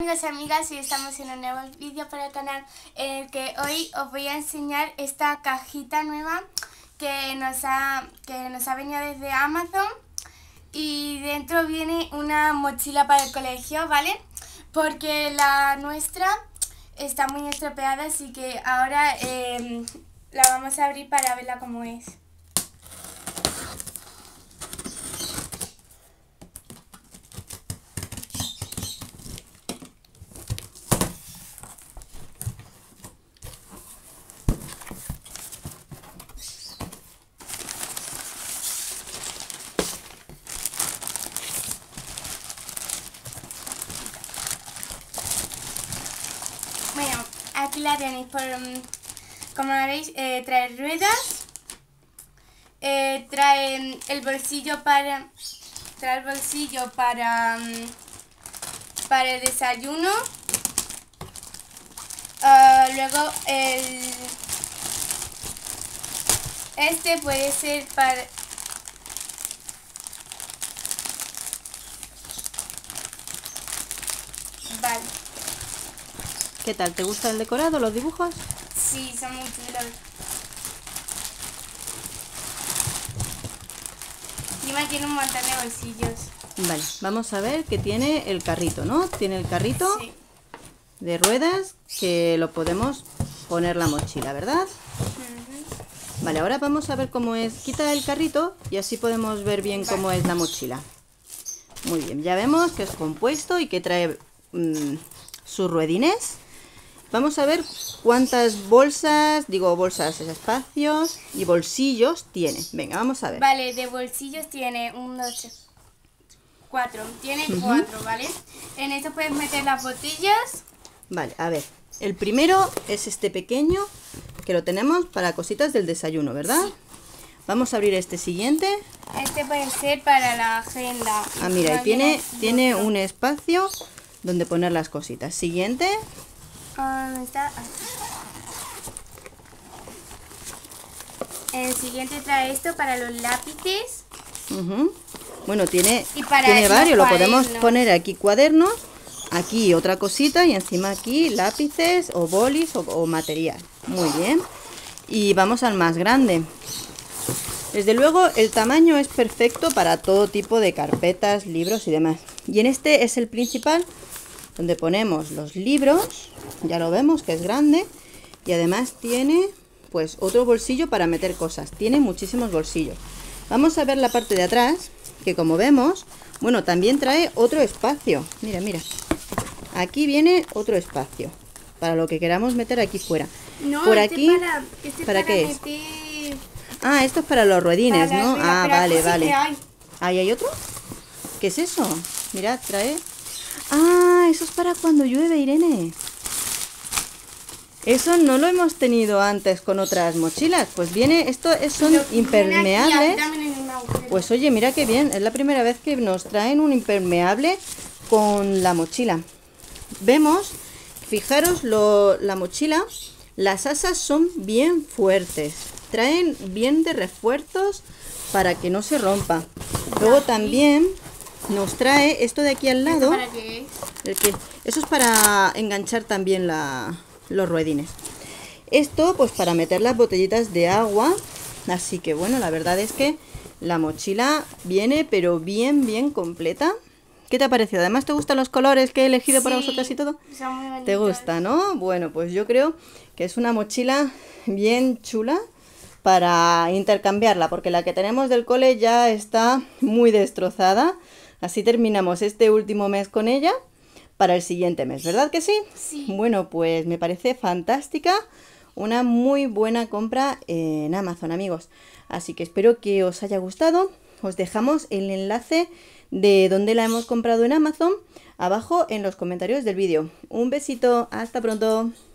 Amigos y amigas, y estamos en un nuevo vídeo para el canal en el que hoy os voy a enseñar esta cajita nueva que nos ha venido desde Amazon, y dentro viene una mochila para el colegio, ¿vale? Porque la nuestra está muy estropeada, así que ahora la vamos a abrir para verla cómo es. Bueno, aquí la tenéis, como veis, trae ruedas, trae el bolsillo para el desayuno. Luego este puede ser para... Vale. ¿Qué tal? ¿Te gusta el decorado, los dibujos? Sí, son muy chulos. Encima tiene un montón de bolsillos. Vale, vamos a ver que tiene el carrito, ¿no? Tiene el carrito Sí. de ruedas que lo podemos poner la mochila, ¿verdad? Vale, ahora vamos a ver cómo es. Quita el carrito y así podemos ver bien cómo es la mochila. Muy bien, ya vemos que es compuesto y que trae sus ruedines. Vamos a ver cuántas bolsas, espacios y bolsillos tiene. Venga, vamos a ver. Vale, de bolsillos tiene 1, 2, 3, 4. Tiene 4, ¿vale? En esto puedes meter las botellas. Vale, a ver. El primero es este pequeño que lo tenemos para cositas del desayuno, ¿verdad? Sí. Vamos a abrir este siguiente. Este puede ser para la agenda. Ah, mira, y tiene un espacio donde poner las cositas. Siguiente. ¿Dónde está? Aquí. El siguiente trae esto para los lápices. Bueno, tiene los varios. Lo podemos cuadernos. poner aquí cuadernos, aquí otra cosita y encima aquí lápices o bolis o material. Muy bien. Y vamos al más grande. Desde luego el tamaño es perfecto para todo tipo de carpetas, libros y demás. Y en este es el principal, donde ponemos los libros. Ya lo vemos que es grande. Y además tiene pues otro bolsillo para meter cosas. Tiene muchísimos bolsillos. Vamos a ver la parte de atrás, que como vemos, bueno, también trae otro espacio. Mira, mira. Aquí viene otro espacio para lo que queramos meter aquí fuera. No, por este aquí, ¿para qué es? meter... Ah, esto es para los ruedines, para ¿no? la Ah, rueda, vale, pero aquí sí vale. que hay. ¿Ahí hay otro? ¿Qué es eso? Mirad, trae... Ah, eso es para cuando llueve, Irene. Eso no lo hemos tenido antes con otras mochilas. Pues viene, son impermeables. Pues oye, mira qué bien. Es la primera vez que nos traen un impermeable con la mochila. Vemos, fijaros la mochila, las asas son bien fuertes. Traen bien de refuerzos para que no se rompa. Luego también nos trae esto de aquí al lado. ¿Para qué es? Eso es para enganchar también los ruedines. Esto pues para meter las botellitas de agua. Así que bueno, la verdad es que la mochila viene pero bien completa. ¿Qué te ha parecido? Además, ¿te gustan los colores que he elegido para vosotras y todo? Son muy bonitos. ¿Te gusta, no? Bueno, pues yo creo que es una mochila bien chula para intercambiarla, porque la que tenemos del cole ya está muy destrozada. Así terminamos este último mes con ella para el siguiente mes, ¿verdad que sí? Sí. Bueno, pues me parece fantástica, una muy buena compra en Amazon, amigos. Así que espero que os haya gustado. Os dejamos el enlace de donde la hemos comprado en Amazon abajo en los comentarios del vídeo. Un besito, hasta pronto.